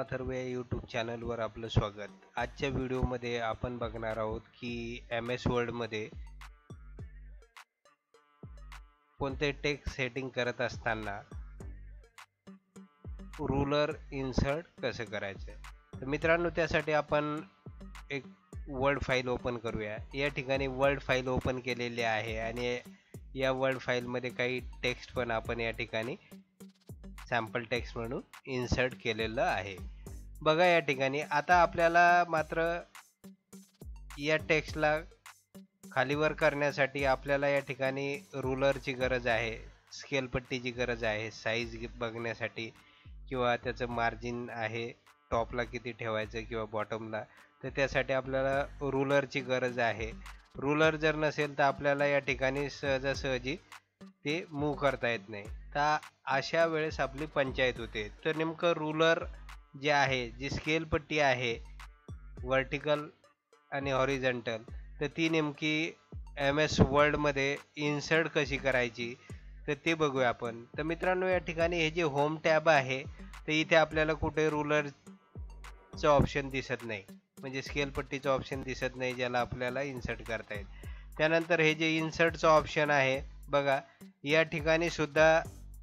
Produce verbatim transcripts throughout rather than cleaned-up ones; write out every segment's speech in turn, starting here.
अथर्व या यूट्यूब चॅनलवर आपलं स्वागत. आजच्या व्हिडिओमध्ये आपण बघणार आहोत की एम एस वर्डमध्ये कोणते टेक्स्ट सेटिंग करत असताना रूलर इन्सर्ट कसं करायचं. तर मित्रांनो, त्यासाठी आपण एक वर्ड फाईल ओपन करूया. या ठिकाणी वर्ड फाईल ओपन केलेली आहे आणि या वर्ड फाईलमध्ये काही टेक्स्ट पण आपण या ठिकाणी सॅम्पल टेक्स्ट म्हणून इन्सर्ट केलेलं आहे. बघा या ठिकाणी आता आपल्याला मात्र या टेक्स्टला खालीवर करण्यासाठी आपल्याला या ठिकाणी रूलरची गरज आहे, स्केल पट्टीची गरज आहे, साईज बघण्यासाठी किंवा त्याचं मार्जिन आहे टॉपला किती ठेवायचं किंवा बॉटमला, तर त्यासाठी आपल्याला रूलरची गरज आहे. रूलर जर नसेल तर आपल्याला या ठिकाणी सहजासहजी ते मूव्ह करता येत नाही. तर अशा वेळेस आपली पंचायत होते. तर नेमकं रूलर जे आहे, जी स्केल पट्टी आहे व्हर्टिकल आणि हॉरिझॉन्टल, तर ती नेमकी एम एस वर्डमध्ये इन्सर्ट कशी करायची तर ते बघूया आपण. तर मित्रांनो, या ठिकाणी हे जे होम टॅब आहे तर इथे आपल्याला कुठे रूलरचं ऑप्शन दिसत नाही, म्हणजे स्केल पट्टीचं ऑप्शन दिसत नाही ज्याला आपल्याला इन्सर्ट करता येईल. त्यानंतर हे जे इन्सर्टचं ऑप्शन आहे बघा, या ठिकाणी सुद्धा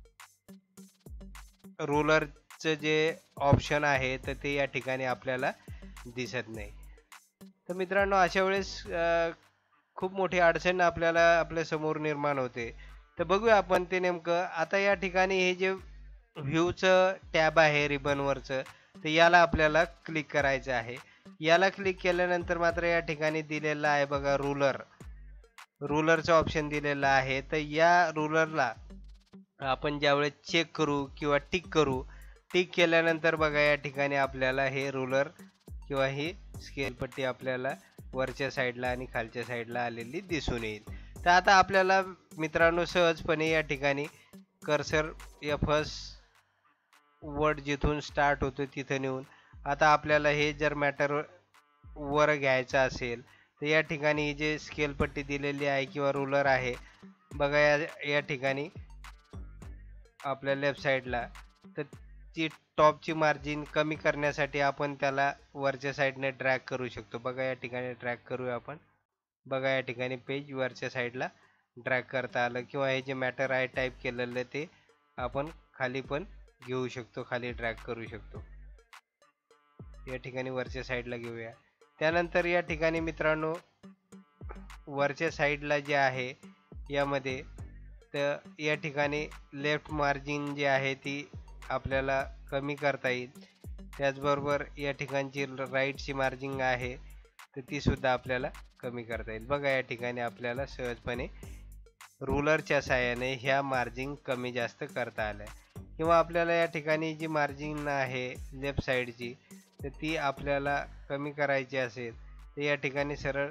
रूलरचं जे ऑप्शन आहे तर ते या ठिकाणी आपल्याला दिसत नाही. तर मित्रांनो, अशा वेळेस खूप मोठी अडचण आपल्याला आपल्या समोर निर्माण होते. तर बघूया आपण ते नेमकं. आता या ठिकाणी हे जे व्ह्यूचं टॅब आहे रिबनवरचं, तर याला आपल्याला क्लिक करायचं आहे. याला क्लिक केल्यानंतर मात्र या ठिकाणी दिलेलं आहे बघा रूलर, रूलरचं ऑप्शन दिलेलं आहे. तर या रूलरला आपण ज्यावेळेस चेक करू किंवा टिक करू, टिक केल्यानंतर बघा या ठिकाणी आपल्याला हे रूलर किंवा ही स्केल पट्टी आपल्याला वरच्या साईडला आणि खालच्या साईडला आलेली दिसून येईल. तर आता आपल्याला मित्रांनो सहजपणे या ठिकाणी कर्सर या फर्स्ट वर्ड जिथून स्टार्ट होतो तिथं नेऊन आता आपल्याला हे जर मॅटर वर घ्यायचं असेल तर या ठिकाणी जे स्केल पट्टी दिलेली आहे किंवा रूलर आहे बघा, या या ठिकाणी आपल्या लेफ्ट साईडला, तर ती टॉपची मार्जिन कमी करण्यासाठी आपण त्याला वरच्या साईडने ड्रॅग करू शकतो. बघा या ठिकाणी ड्रॅग करूया आपण. बघा या ठिकाणी पेज वरच्या साईडला ड्रॅग करता आलं, किंवा हे जे मॅटर आहे टाईप केलेलं ते आपण खाली पण घेऊ शकतो, खाली ड्रॅग करू शकतो. या ठिकाणी वरच्या साईडला घेऊया. त्यानंतर या ठिकाणी मित्रांनो वरच्या साईडला जे आहे यामध्ये, तर या ठिकाणी लेफ्ट मार्जिन जी आहे ती आपल्याला कमी करता येईल. त्याचबरोबर या ठिकाणची राईटची मार्जिन आहे तर ती सुद्धा आपल्याला कमी करता येईल. बघा या ठिकाणी आपल्याला सहजपणे रूलरच्या साहाय्याने ह्या मार्जिन कमी जास्त करता आल्या. किंवा आपल्याला या ठिकाणी जी मार्जिन आहे लेफ्ट साईडची तर ती आपल्याला कमी करायची असेल तर या ठिकाणी सरळ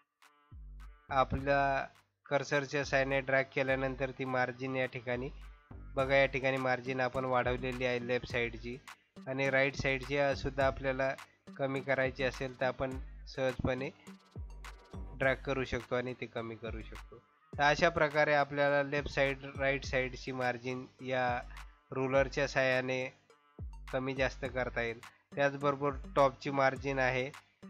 आपल्या कर्सरच्या साहाय्याने ड्रॅग केल्यानंतर ती मार्जिन या ठिकाणी बघा या ठिकाणी मार्जिन आपण वाढवलेली आहे लेफ्ट साईडची, आणि राईट साईडची सुद्धा आपल्याला कमी करायची असेल तर आपण सहजपणे ड्रॅग करू शकतो आणि ते कमी करू शकतो. तर अशा प्रकारे आपल्याला लेफ्ट साईड राईट साईडची मार्जिन या रूलरच्या साहाय्याने कमी जास्त करता येईल. त्याचबरोबर टॉपची मार्जिन आहे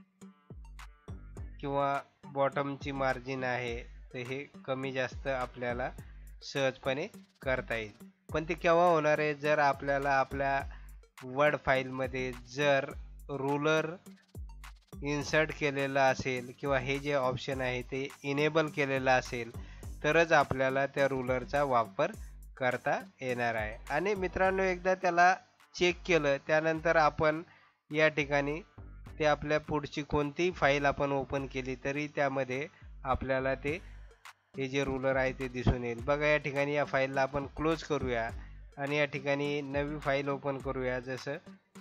किंवा बॉटमची मार्जिन आहे तर हे कमी जास्त आपल्याला सहजपणे करता येईल. पण ते केव्हा होणार आहे, जर आपल्याला आपल्या वर्ड फाईलमध्ये जर रूलर इन्सर्ट केलेलं असेल किंवा हे जे ऑप्शन आहे ते इनेबल केलेलं असेल तरच आपल्याला त्या रूलरचा वापर करता येणार आहे. आणि मित्रांनो, एकदा त्याला चेक केलं त्यानंतर आपण या ठिकाणी ते आपल्या पुढची कोणतीही फाईल आपण ओपन केली तरी त्यामध्ये आपल्याला ते हे जे रूलर आहे ते दिसून येईल. बघा या ठिकाणी या फाईलला आपण क्लोज करूया आणि या ठिकाणी नवी फाईल ओपन करूया. जसं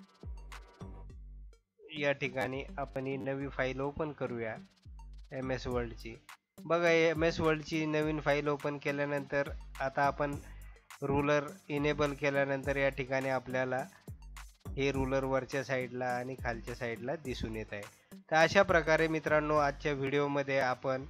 या ठिकाणी आपण ही नवी फाईल ओपन करूया एम एस वर्ल्डची. बघा एम एस वर्ल्डची नवीन फाईल ओपन केल्यानंतर आता आपण रूलर इनेबल केल्यानंतर या ठिकाणी आपल्याला हे रूलर वरच्या साईडला आणि खालच्या साईडला दिसून येत आहे. तर अशा प्रकारे मित्रांनो आजच्या व्हिडिओमध्ये आपण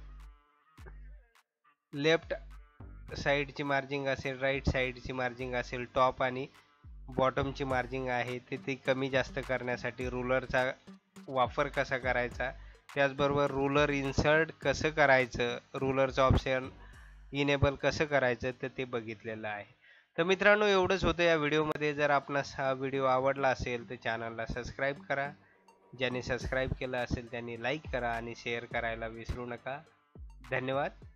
लेफ्ट साईडची मार्जिंग असेल, राईट साईडची मार्जिंग असेल, टॉप आणि बॉटमची मार्जिन आहे ते ती कमी जास्त करण्यासाठी रुलरचा वापर कसा करायचा, त्याचबरोबर रुलर इन्सर्ट कसं करायचं, रुलरचं ऑप्शन इनेबल कसं करायचं तर ते बघितलेलं आहे. तर मित्रांनो एवढंच होतं या व्हिडिओमध्ये. जर आपणास हा व्हिडिओ आवडला असेल तर चॅनलला सबस्क्राईब करा. ज्यांनी सबस्क्राईब केलं असेल त्यांनी लाईक करा आणि शेअर करायला विसरू नका. धन्यवाद.